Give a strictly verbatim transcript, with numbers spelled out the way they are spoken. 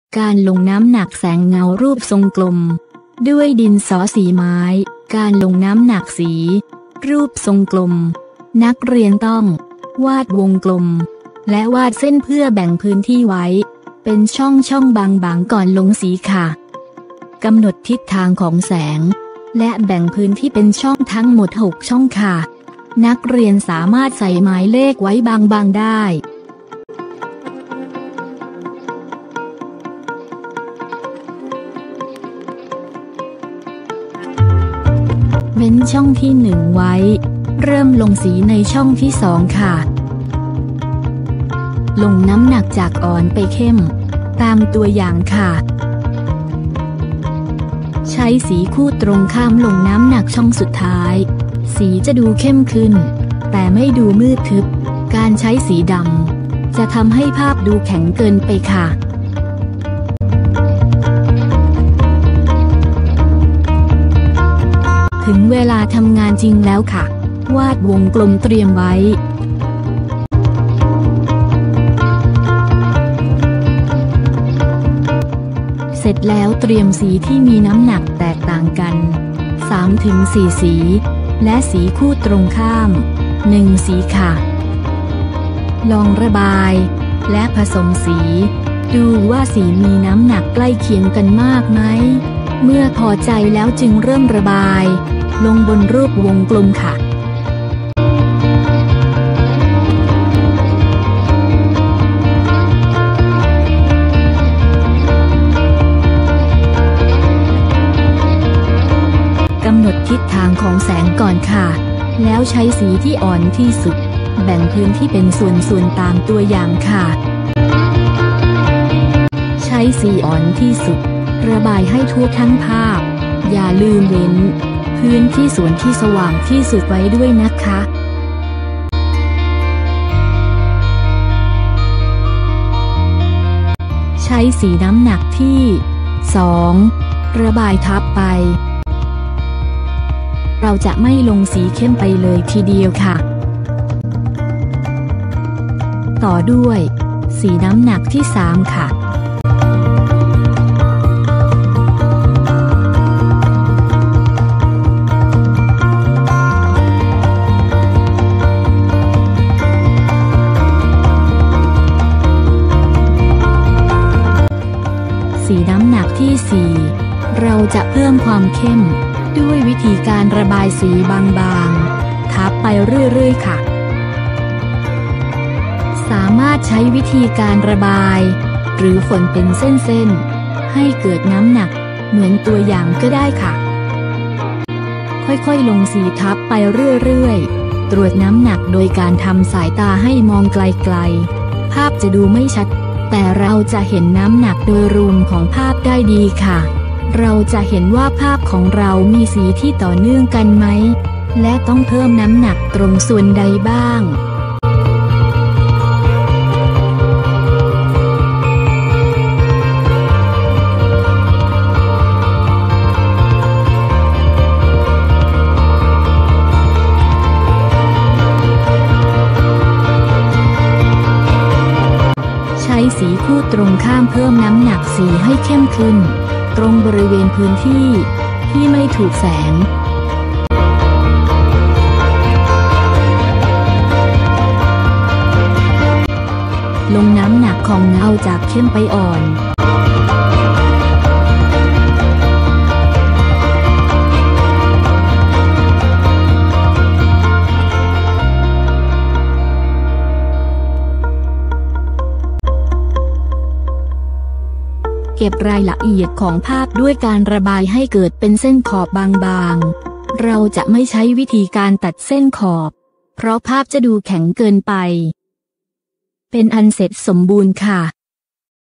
การลงน้ำหนักแสงเงารูปทรงกลมด้วยดินสอสีไม้การลงน้ำหนักสีรูปทรงกลมนักเรียนต้องวาดวงกลมและวาดเส้นเพื่อแบ่งพื้นที่ไว้เป็นช่องช่องบางๆก่อนลงสีค่ะกำหนดทิศทางของแสงและแบ่งพื้นที่เป็นช่องทั้งหมดหกช่องค่ะนักเรียนสามารถใส่หมายเลขไว้บางๆได้เว้นช่องที่หนึ่งไว้เริ่มลงสีในช่องที่สองค่ะลงน้ำหนักจากอ่อนไปเข้มตามตัวอย่างค่ะใช้สีคู่ตรงข้ามลงน้ำหนักช่องสุดท้ายสีจะดูเข้มขึ้นแต่ไม่ดูมืดทึบการใช้สีดำจะทำให้ภาพดูแข็งเกินไปค่ะถึงเวลาทำงานจริงแล้วค่ะวาดวงกลมเตรียมไว้เสร็จแล้วเตรียมสีที่มีน้ำหนักแตกต่างกัน สามถึงสี่ สีและสีคู่ตรงข้ามหนึ่งสีค่ะลองระบายและผสมสีดูว่าสีมีน้ำหนักใกล้เคียงกันมากไหมเมื่อพอใจแล้วจึงเริ่มระบายลงบนรูปวงกลมค่ะกำหนดทิศทางของแสงก่อนค่ะแล้วใช้สีที่อ่อนที่สุดแบ่งพื้นที่เป็นส่วนๆตามตัวอย่างค่ะใช้สีอ่อนที่สุดระบายให้ทั่วทั้งภาพอย่าลืมเว้นพื้นที่ส่วนที่สว่างที่สุดไว้ด้วยนะคะใช้สีน้ำหนักที่สองระบายทับไปเราจะไม่ลงสีเข้มไปเลยทีเดียวค่ะต่อด้วยสีน้ำหนักที่สามค่ะสีน้ำหนักที่สี่เราจะเพิ่มความเข้มด้วยวิธีการระบายสีบางๆทับไปเรื่อยๆค่ะสามารถใช้วิธีการระบายหรือฝนเป็นเส้นๆให้เกิดน้ำหนักเหมือนตัวอย่างก็ได้ค่ะค่อยๆลงสีทับไปเรื่อยๆตรวจน้ำหนักโดยการทำสายตาให้มองไกลๆภาพจะดูไม่ชัดแต่เราจะเห็นน้ำหนักโดยรวมของภาพได้ดีค่ะเราจะเห็นว่าภาพของเรามีสีที่ต่อเนื่องกันไหมและต้องเพิ่มน้ำหนักตรงส่วนใดบ้างใช้สีคู่ตรงข้ามเพิ่มน้ำหนักสีให้เข้มขึ้นตรงบริเวณพื้นที่ที่ไม่ถูกแสงลงน้ำหนักของเงาจากเข้มไปอ่อนเก็บรายละเอียดของภาพด้วยการระบายให้เกิดเป็นเส้นขอบบางๆเราจะไม่ใช้วิธีการตัดเส้นขอบเพราะภาพจะดูแข็งเกินไปเป็นอันเสร็จสมบูรณ์ค่ะ